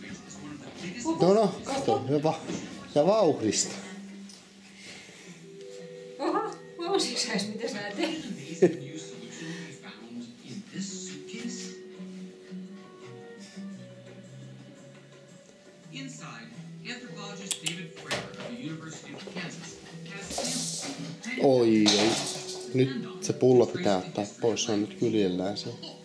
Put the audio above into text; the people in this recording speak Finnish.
No, kato. Ja vauhdista. Oho, huomasitko sä edes mitä sä teet? Oi. Nyt se pullo pitää ottaa pois, se on nyt kyljellään se.